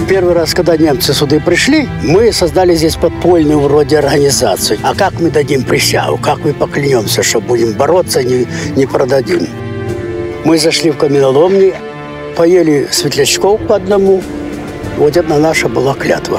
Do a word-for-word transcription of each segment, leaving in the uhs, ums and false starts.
Первый раз, когда немцы сюда пришли, мы создали здесь подпольную вроде организацию. А как мы дадим присягу? Как мы поклянемся, что будем бороться, не, не продадим? Мы зашли в каменоломни, поели светлячков по одному. Вот это наша была клятва.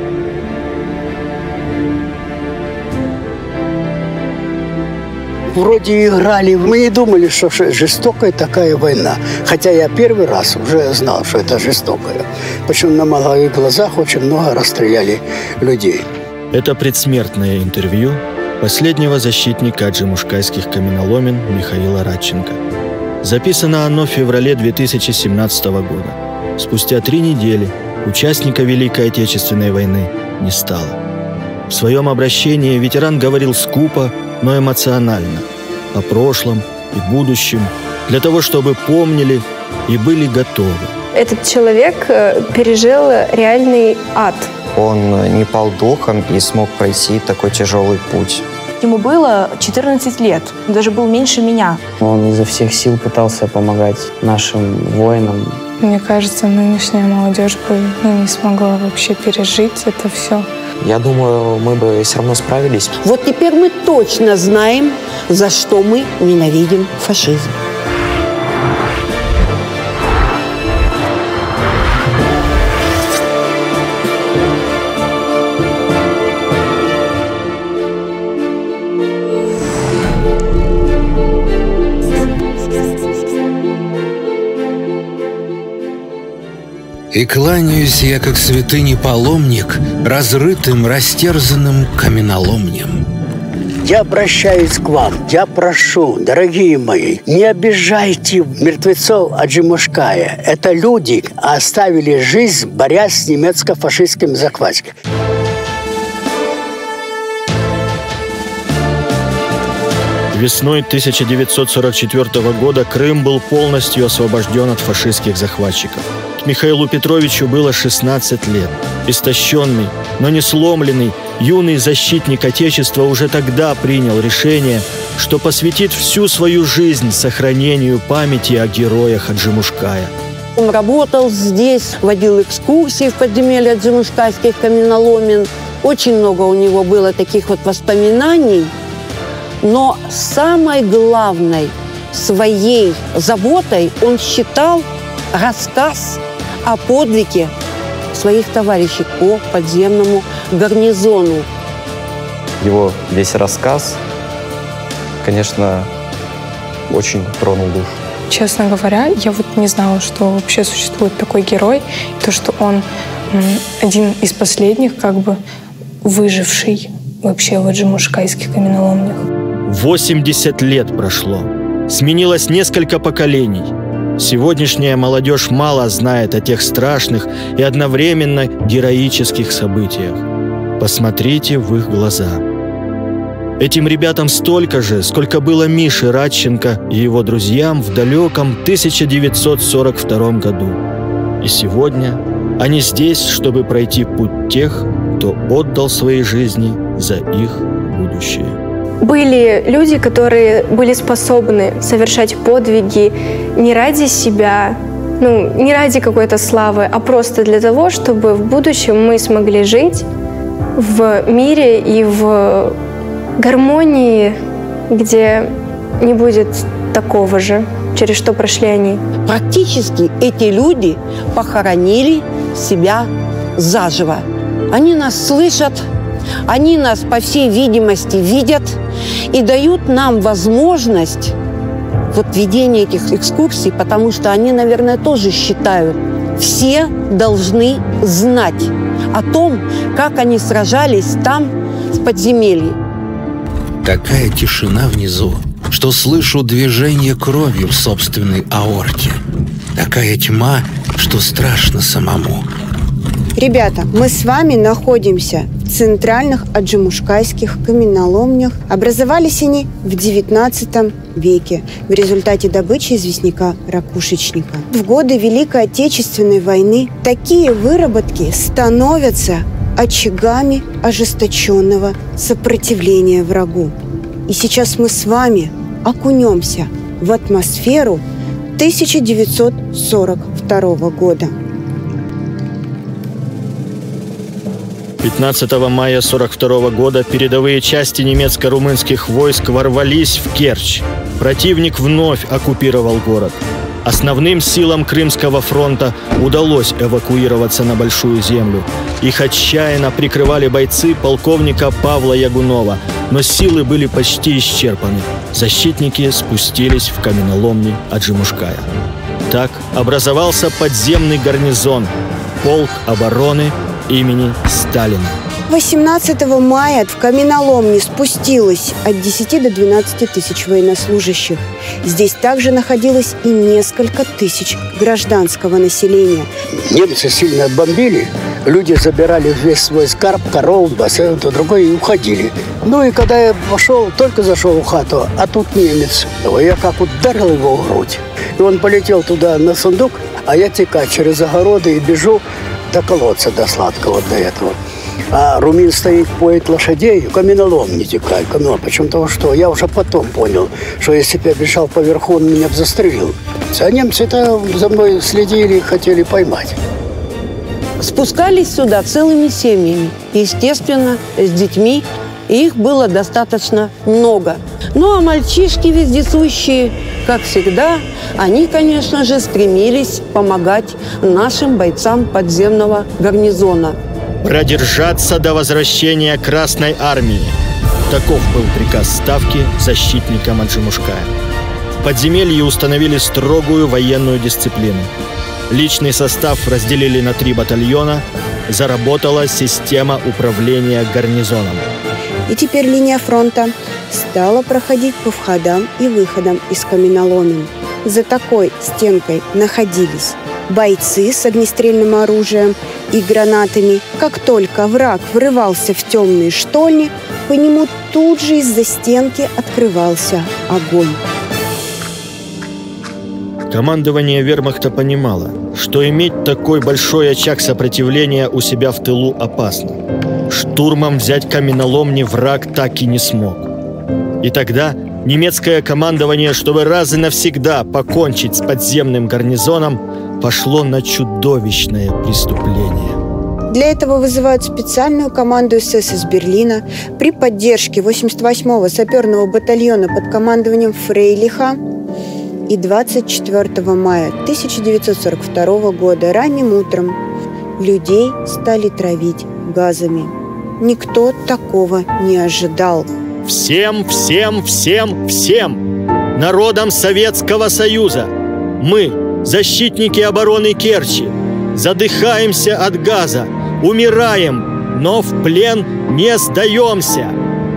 Вроде играли. Мы не думали, что жестокая такая война. Хотя я первый раз уже знал, что это жестокая. Почему на моих глазах очень много расстреляли людей. Это предсмертное интервью последнего защитника аджимушкайских каменоломен Михаила Радченко. Записано оно в феврале две тысячи семнадцатого года. Спустя три недели участника Великой Отечественной войны не стало. В своем обращении ветеран говорил скупо, но эмоционально, о прошлом и будущем, для того, чтобы помнили и были готовы. Этот человек пережил реальный ад. Он не пал духом и смог пройти такой тяжелый путь. Ему было четырнадцать лет, он даже был меньше меня. Он изо всех сил пытался помогать нашим воинам. Мне кажется, нынешняя молодежь бы ну, не смогла вообще пережить это все. Я думаю, мы бы все равно справились. Вот теперь мы точно знаем, за что мы ненавидим фашизм. И кланяюсь я, как святыни паломник, разрытым, растерзанным каменоломням. Я обращаюсь к вам, я прошу, дорогие мои, не обижайте мертвецов Аджимушкая. Это люди оставили жизнь, борясь с немецко-фашистским захватом. Весной тысяча девятьсот сорок четвёртого года Крым был полностью освобожден от фашистских захватчиков. Михаилу Петровичу было шестнадцать лет. Истощенный, но не сломленный, юный защитник Отечества уже тогда принял решение, что посвятит всю свою жизнь сохранению памяти о героях Аджимушкая. Он работал здесь, водил экскурсии в подземелье аджимушкайских каменоломен. Очень много у него было таких вот воспоминаний. Но самой главной своей заботой он считал рассказ о подвиге своих товарищей по подземному гарнизону. Его весь рассказ, конечно, очень тронул душу. Честно говоря, я вот не знала, что вообще существует такой герой. То, что он один из последних, как бы, выживший вообще в аджимушкайских каменоломнях. восемьдесят лет прошло. Сменилось несколько поколений. Сегодняшняя молодежь мало знает о тех страшных и одновременно героических событиях. Посмотрите в их глаза. Этим ребятам столько же, сколько было Мише Радченко и его друзьям в далеком тысяча девятьсот сорок втором году. И сегодня они здесь, чтобы пройти путь тех, кто отдал свои жизни за их будущее. Были люди, которые были способны совершать подвиги не ради себя, ну, не ради какой-то славы, а просто для того, чтобы в будущем мы смогли жить в мире и в гармонии, где не будет такого же, через что прошли они. Практически эти люди похоронили себя заживо. Они нас слышат, они нас, по всей видимости, видят и дают нам возможность вот ведения этих экскурсий, потому что они, наверное, тоже считают, все должны знать о том, как они сражались там, в подземелье. Такая тишина внизу, что слышу движение крови в собственной аорте. Такая тьма, что страшно самому. Ребята, мы с вами находимся в центральных аджимушкайских каменоломнях. Образовались они в девятнадцатом веке в результате добычи известняка ракушечника. В годы Великой Отечественной войны такие выработки становятся очагами ожесточенного сопротивления врагу. И сейчас мы с вами окунемся в атмосферу тысяча девятьсот сорок второго года. пятнадцатого мая сорок второго года передовые части немецко-румынских войск ворвались в Керчь. Противник вновь оккупировал город. Основным силам Крымского фронта удалось эвакуироваться на Большую Землю. Их отчаянно прикрывали бойцы полковника Павла Ягунова, но силы были почти исчерпаны. Защитники спустились в каменоломни Аджимушкая. Так образовался подземный гарнизон – полк обороны имени Сталина. восемнадцатого мая в каменоломни спустилось от десяти до двенадцати тысяч военнослужащих. Здесь также находилось и несколько тысяч гражданского населения. Немцы сильно бомбили, люди забирали весь свой скарб, коров, бассейн, то другое и уходили. Ну и когда я пошел, только зашел в хату, а тут немец. Я как ударил его в грудь. И он полетел туда на сундук, а я текаю через огороды и бежу до колодца, до сладкого, до этого. А румын стоит, поет лошадей, каменолом не текает. Каменолом. Почему-то что? Я уже потом понял, что если бы я бежал поверху, он меня бы застрелил. А немцы-то за мной следили и хотели поймать. Спускались сюда целыми семьями. Естественно, с детьми. И их было достаточно много. Ну а мальчишки вездесущие, как всегда, они, конечно же, стремились помогать нашим бойцам подземного гарнизона. Продержаться до возвращения Красной Армии. Таков был приказ Ставки защитникам Аджимушкая. В подземелье установили строгую военную дисциплину. Личный состав разделили на три батальона. Заработала система управления гарнизоном. И теперь линия фронта стала проходить по входам и выходам из каменоломен. За такой стенкой находились бойцы с огнестрельным оружием и гранатами. Как только враг врывался в темные штольни, по нему тут же из-за стенки открывался огонь. Командование вермахта понимало, что иметь такой большой очаг сопротивления у себя в тылу опасно. Штурмом взять каменоломни враг так и не смог. И тогда немецкое командование, чтобы раз и навсегда покончить с подземным гарнизоном, пошло на чудовищное преступление. Для этого вызывают специальную команду СС из Берлина при поддержке восемьдесят восьмого саперного батальона под командованием Фрейлиха. И двадцать четвёртого мая тысяча девятьсот сорок второго года ранним утром людей стали травить газами. Никто такого не ожидал. Всем, всем, всем, всем народам Советского Союза мы, защитники обороны Керчи, задыхаемся от газа, умираем, но в плен не сдаемся.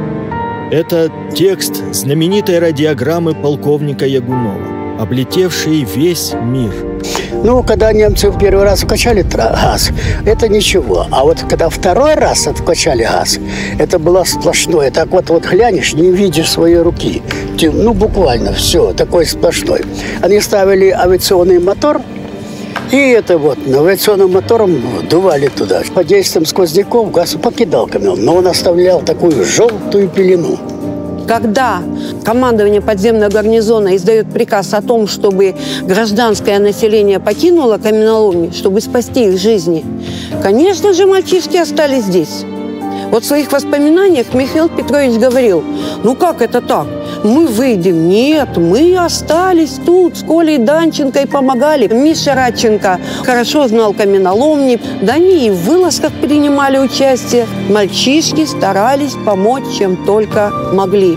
Это текст знаменитой радиограммы полковника Ягунова, облетевший весь мир. Ну, когда немцы в первый раз вкачали газ, это ничего. А вот когда второй раз вкачали газ, это было сплошное. Так вот, вот глянешь, не видишь своей руки. Ну, буквально все, такой сплошной. Они ставили авиационный мотор, и это вот авиационным мотором дували туда. Под действием сквозняков газ покидал камень, но он оставлял такую желтую пелену. Когда командование подземного гарнизона издает приказ о том, чтобы гражданское население покинуло каменоломни, чтобы спасти их жизни, конечно же, мальчишки остались здесь. Вот в своих воспоминаниях Михаил Петрович говорил: ну как это так? Мы выйдем. Нет, мы остались тут с Колей Данченко и помогали. Миша Радченко хорошо знал каменоломни. Да они и в вылазках принимали участие. Мальчишки старались помочь, чем только могли.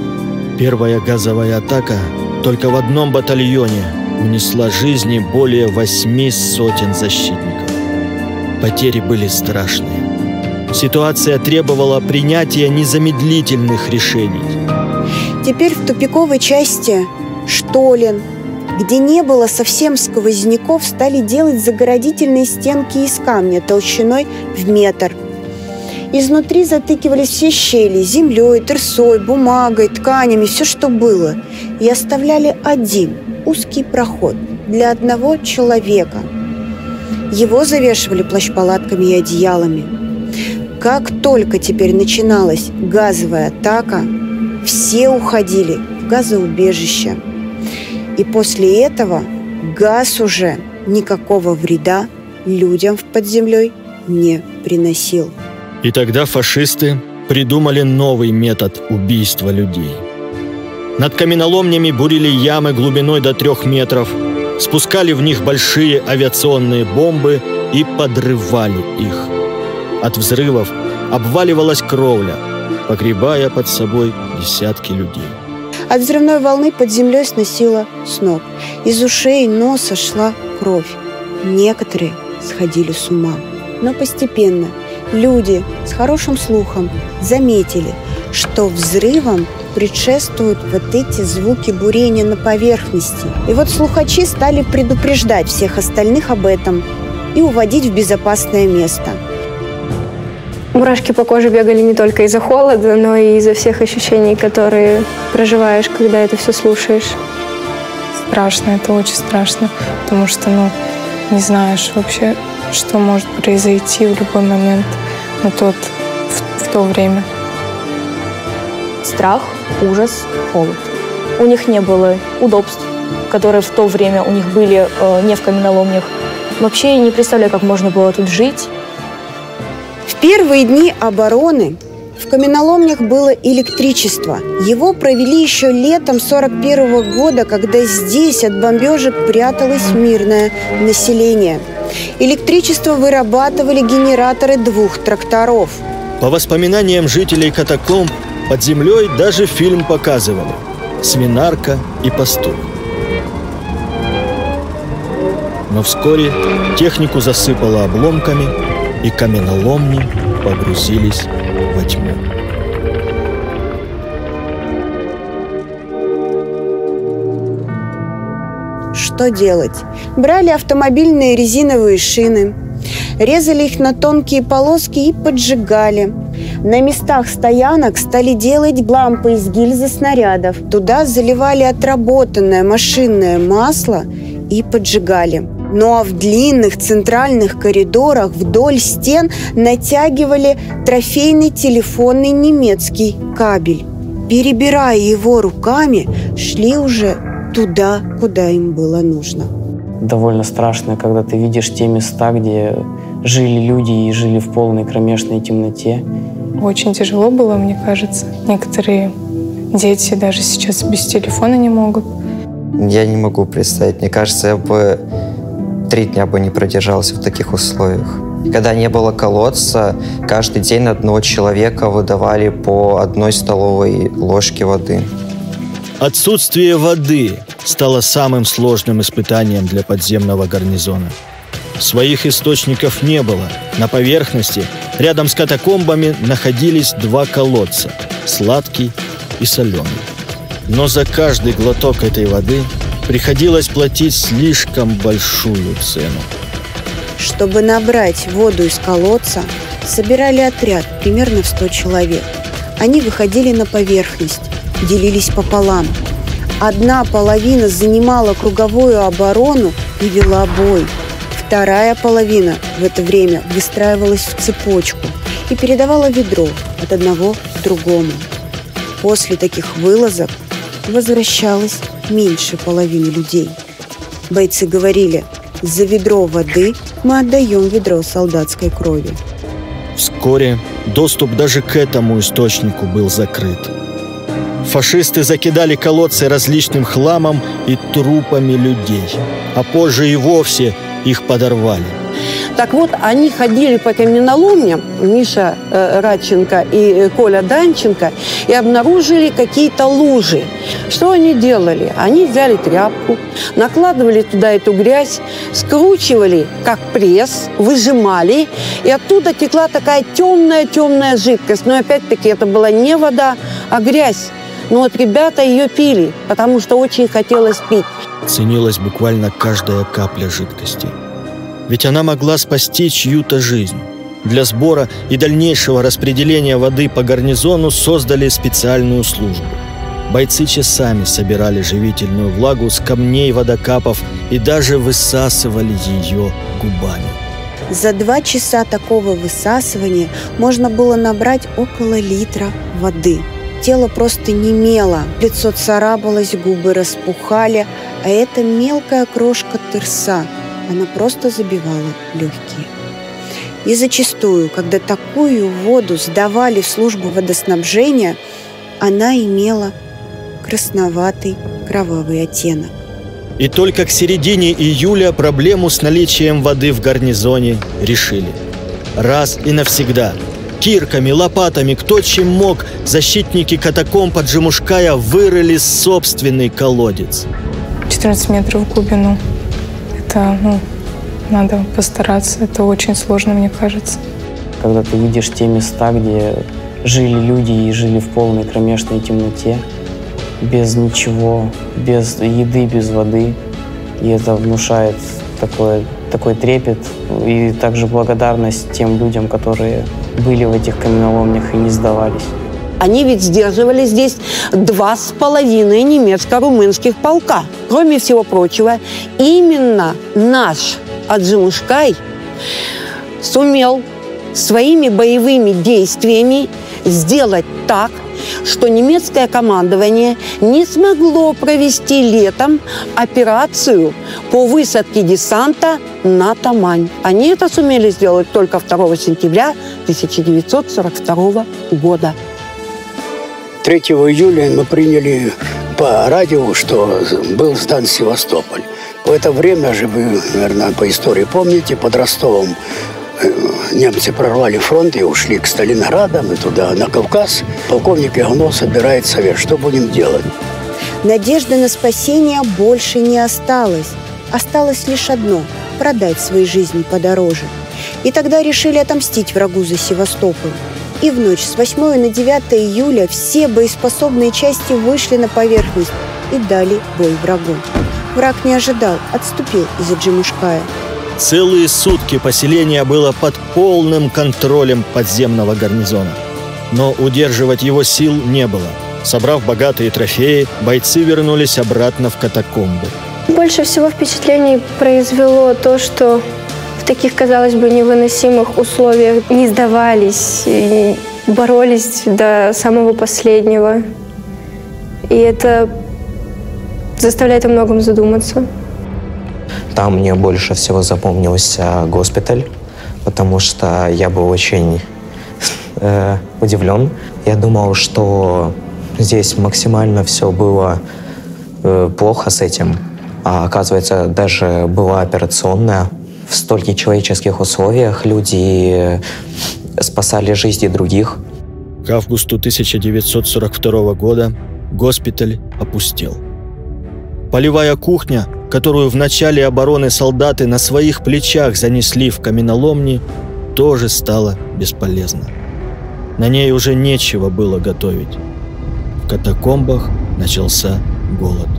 Первая газовая атака только в одном батальоне унесла жизни более восьми сотен защитников. Потери были страшные. Ситуация требовала принятия незамедлительных решений. Теперь в тупиковой части штолен, где не было совсем сквозняков, стали делать загородительные стенки из камня толщиной в метр. Изнутри затыкивались все щели землей, тырсой, бумагой, тканями, все, что было. И оставляли один узкий проход для одного человека. Его завешивали плащ-палатками и одеялами. Как только теперь начиналась газовая атака, все уходили в газоубежище. И после этого газ уже никакого вреда людям под землей не приносил. И тогда фашисты придумали новый метод убийства людей. Над каменоломнями бурили ямы глубиной до трех метров, спускали в них большие авиационные бомбы и подрывали их. От взрывов обваливалась кровля, погребая под собой десятки людей. От взрывной волны под землей сносило с ног. Из ушей и носа шла кровь. Некоторые сходили с ума. Но постепенно люди с хорошим слухом заметили, что взрывам предшествуют вот эти звуки бурения на поверхности. И вот слухачи стали предупреждать всех остальных об этом и уводить в безопасное место. Мурашки по коже бегали не только из-за холода, но и из-за всех ощущений, которые проживаешь, когда это все слушаешь. Страшно, это очень страшно, потому что, ну, не знаешь вообще, что может произойти в любой момент на тот, в, в то время. Страх, ужас, холод. У них не было удобств, которые в то время у них были э, не в каменоломнях. Вообще я не представляю, как можно было тут жить. В первые дни обороны в каменоломнях было электричество. Его провели еще летом сорок первого года, когда здесь от бомбежек пряталось мирное население. Электричество вырабатывали генераторы двух тракторов. По воспоминаниям жителей катакомб, под землей даже фильм показывали «Свинарка и пастух». Но вскоре технику засыпало обломками, и каменоломни погрузились во тьму. Что делать? Брали автомобильные резиновые шины, резали их на тонкие полоски и поджигали. На местах стоянок стали делать лампы из гильзы снарядов. Туда заливали отработанное машинное масло и поджигали. Ну а в длинных центральных коридорах вдоль стен натягивали трофейный телефонный немецкий кабель. Перебирая его руками, шли уже туда, куда им было нужно. Довольно страшно, когда ты видишь те места, где жили люди и жили в полной кромешной темноте. Очень тяжело было, мне кажется. Некоторые дети даже сейчас без телефона не могут. Я не могу представить. Мне кажется, я бы три дня бы не продержался в таких условиях. Когда не было колодца, каждый день на одного человека выдавали по одной столовой ложке воды. Отсутствие воды стало самым сложным испытанием для подземного гарнизона. Своих источников не было. На поверхности, рядом с катакомбами, находились два колодца – сладкий и соленый. Но за каждый глоток этой воды приходилось платить слишком большую цену. Чтобы набрать воду из колодца, собирали отряд примерно в сто человек. Они выходили на поверхность, делились пополам. Одна половина занимала круговую оборону и вела бой. Вторая половина в это время выстраивалась в цепочку и передавала ведро от одного к другому. После таких вылазок возвращалось меньше половины людей. Бойцы говорили: за ведро воды мы отдаем ведро солдатской крови. Вскоре доступ даже к этому источнику был закрыт. Фашисты закидали колодцы различным хламом и трупами людей, а позже и вовсе их подорвали. Так вот, они ходили по каменоломням, Миша э, Радченко и э, Коля Данченко, и обнаружили какие-то лужи. Что они делали? Они взяли тряпку, накладывали туда эту грязь, скручивали, как пресс, выжимали, и оттуда текла такая темная-темная жидкость. Но опять-таки это была не вода, а грязь. Но вот ребята ее пили, потому что очень хотелось пить. Ценилась буквально каждая капля жидкости. Ведь она могла спасти чью-то жизнь. Для сбора и дальнейшего распределения воды по гарнизону создали специальную службу. Бойцы часами собирали живительную влагу с камней водокапов и даже высасывали ее губами. За два часа такого высасывания можно было набрать около литра воды. Тело просто немело, лицо царапалось, губы распухали, а эта мелкая крошка тырса, она просто забивала легкие. И зачастую, когда такую воду сдавали в службу водоснабжения, она имела красноватый кровавый оттенок. И только к середине июля проблему с наличием воды в гарнизоне решили. Раз и навсегда. Кирками, лопатами, кто чем мог, защитники катакомб Аджимушкая вырыли собственный колодец. четырнадцать метров в глубину. Это, ну, надо постараться. Это очень сложно, мне кажется. Когда ты видишь те места, где жили люди и жили в полной кромешной темноте, без ничего, без еды, без воды, и это внушает такое, такой трепет и также благодарность тем людям, которые были в этих каменоломнях и не сдавались. Они ведь сдерживали здесь два с половиной немецко-румынских полка. Кроме всего прочего, именно наш Аджимушкай сумел своими боевыми действиями сделать так, что немецкое командование не смогло провести летом операцию по высадке десанта на Тамань. Они это сумели сделать только второго сентября тысяча девятьсот сорок второго года. третьего июля мы приняли по радио, что был сдан Севастополь. В это время же, вы, наверное, по истории помните, под Ростовом немцы прорвали фронт и ушли к Сталинградам и туда, на Кавказ. Полковник Ягунов собирает совет, что будем делать. Надежды на спасение больше не осталось. Осталось лишь одно – продать свои жизни подороже. И тогда решили отомстить врагу за Севастополь. И в ночь с восьмого на девятое июля все боеспособные части вышли на поверхность и дали бой врагу. Враг не ожидал, отступил из Аджимушкая. Целые сутки поселение было под полным контролем подземного гарнизона. Но удерживать его сил не было. Собрав богатые трофеи, бойцы вернулись обратно в катакомбы. Больше всего впечатлений произвело то, что в таких, казалось бы, невыносимых условиях не сдавались, и боролись до самого последнего. И это заставляет о многом задуматься. Там мне больше всего запомнился госпиталь, потому что я был очень э, удивлен. Я думал, что здесь максимально все было э, плохо с этим. А оказывается, даже была операционная. В столь нечеловеческих условиях люди спасали жизни других. К августу тысяча девятьсот сорок второго года госпиталь опустел. Полевая кухня, которую в начале обороны солдаты на своих плечах занесли в каменоломни, тоже стала бесполезна. На ней уже нечего было готовить. В катакомбах начался голод.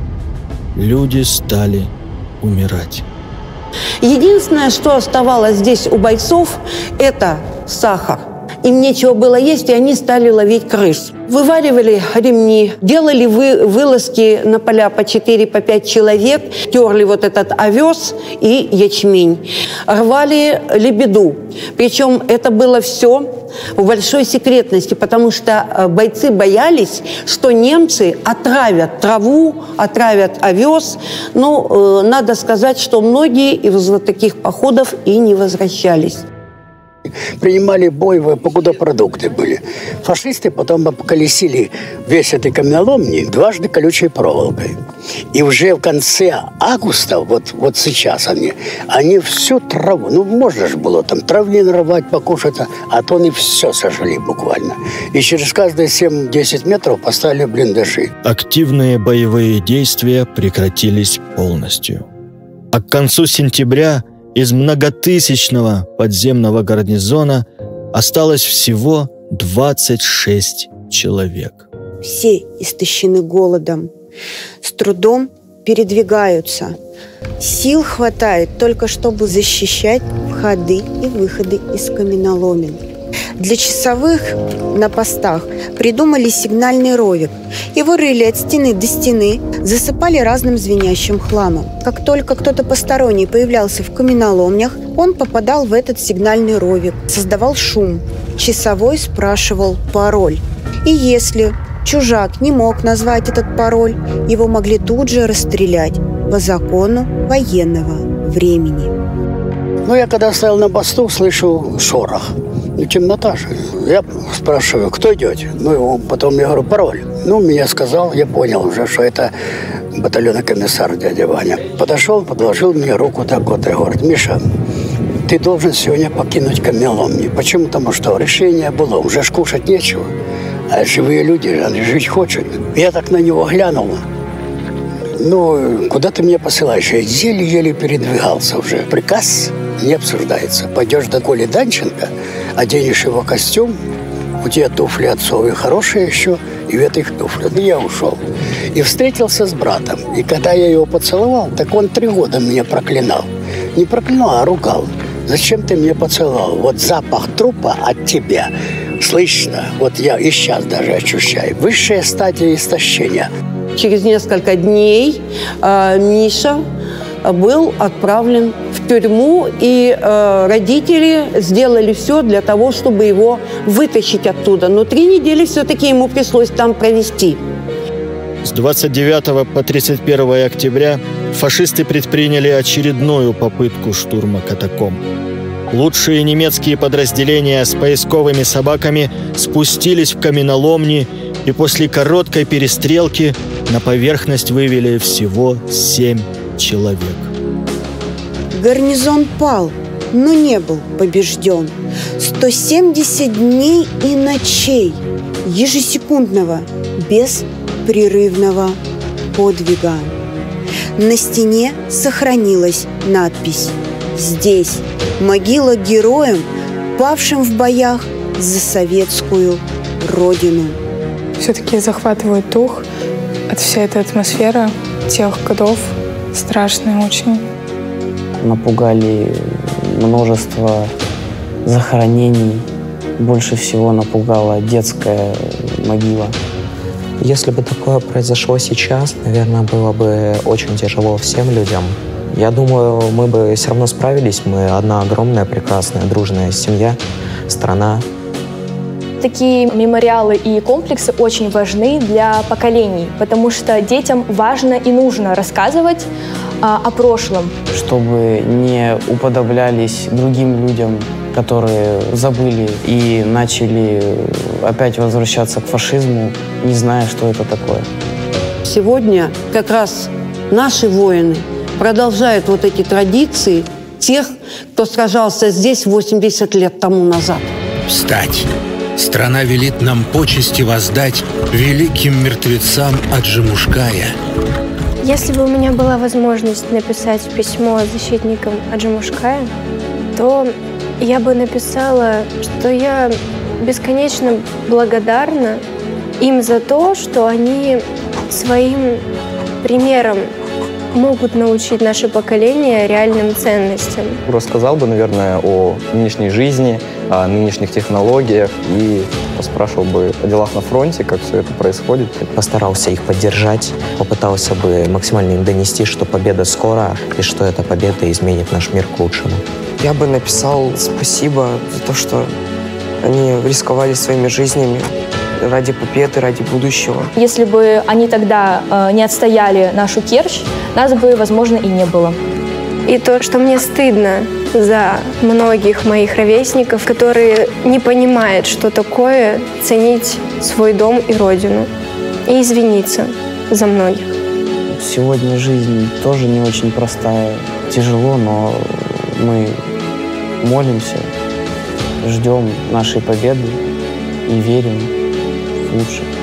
Люди стали умирать. Единственное, что оставалось здесь у бойцов, это сахар. Им нечего было есть, и они стали ловить крыс. Вываривали ремни, делали вы, вылазки на поля по четыре, по пять человек, терли вот этот овес и ячмень, рвали лебеду. Причем это было все в большой секретности, потому что бойцы боялись, что немцы отравят траву, отравят овес. Ну, э, надо сказать, что многие из вот таких походов и не возвращались. Принимали бой, покуда продукты были. Фашисты потом поколесили весь этой каменоломни дважды колючей проволокой. И уже в конце августа, вот, вот сейчас они, они всю траву, ну можно же было там травли нарвать, покушать, а то они все сожгли буквально. И через каждые семь-десять метров поставили блиндажи. Активные боевые действия прекратились полностью. А к концу сентября из многотысячного подземного гарнизона осталось всего двадцать шесть человек. Все истощены голодом, с трудом передвигаются. Сил хватает только чтобы защищать входы и выходы из каменоломен. Для часовых на постах придумали сигнальный ровик. Его рыли от стены до стены, засыпали разным звенящим хламом. Как только кто-то посторонний появлялся в каменоломнях, он попадал в этот сигнальный ровик, создавал шум. Часовой спрашивал пароль. И если чужак не мог назвать этот пароль, его могли тут же расстрелять по закону военного времени. Ну, я когда стоял на посту, слышу шорох. Ну, темнота же. Я спрашиваю, кто идет? Ну, потом я говорю, пароль. Ну, меня сказал, я понял уже, что это батальонный комиссар дядя Ваня. Подошел, подложил мне руку так вот и говорит, Миша, ты должен сегодня покинуть каменоломни. Почему? Потому что решение было, уже ж кушать нечего. А живые люди, они жить хотят. Я так на него глянул. Ну, куда ты меня посылаешь? Я еле-еле передвигался уже. Приказ не обсуждается. Пойдешь до Коли Данченко, оденешь его костюм, у тебя туфли отцовые хорошие еще, и в этих туфлях. И я ушел. И встретился с братом. И когда я его поцеловал, так он три года меня проклинал. Не проклинал, а ругал. Зачем ты меня поцеловал? Вот запах трупа от тебя слышно. Вот я и сейчас даже ощущаю. Высшая стадия истощения. Через несколько дней э, Миша был отправлен в тюрьму, и э, родители сделали все для того, чтобы его вытащить оттуда. Но три недели все-таки ему пришлось там провести. С двадцать девятого по тридцать первое октября фашисты предприняли очередную попытку штурма катакомб. Лучшие немецкие подразделения с поисковыми собаками спустились в каменоломни и после короткой перестрелки на поверхность вывели всего семь человек. Гарнизон пал, но не был побежден. сто семьдесят дней и ночей ежесекундного, беспрерывного подвига. На стене сохранилась надпись «Здесь могила героям, павшим в боях за советскую родину». Все-таки захватывает дух от всей этой атмосферы тех годов. Страшная очень. Напугали множество захоронений. Больше всего напугала детская могила. Если бы такое произошло сейчас, наверное, было бы очень тяжело всем людям. Я думаю, мы бы все равно справились. Мы одна огромная, прекрасная, дружная семья, страна. Такие мемориалы и комплексы очень важны для поколений, потому что детям важно и нужно рассказывать а, о прошлом. Чтобы не уподоблялись другим людям, которые забыли и начали опять возвращаться к фашизму, не зная, что это такое. Сегодня как раз наши воины продолжают вот эти традиции тех, кто сражался здесь восемьдесят лет тому назад. Встать! Страна велит нам почести воздать великим мертвецам Аджимушкая. Если бы у меня была возможность написать письмо защитникам Аджимушкая, то я бы написала, что я бесконечно благодарна им за то, что они своим примером могут научить наше поколение реальным ценностям. Рассказал бы, наверное, о нынешней жизни, о нынешних технологиях и поспрашивал бы о делах на фронте, как все это происходит. Постарался их поддержать, попытался бы максимально им донести, что победа скоро и что эта победа изменит наш мир к лучшему. Я бы написал спасибо за то, что они рисковали своими жизнями ради победы, ради будущего. Если бы они тогда э, не отстояли нашу Керчь, нас бы, возможно, и не было. И то, что мне стыдно за многих моих ровесников, которые не понимают, что такое ценить свой дом и родину, и извиниться за многих. Сегодня жизнь тоже не очень простая, тяжело, но мы молимся, ждем нашей победы и верим в лучшее.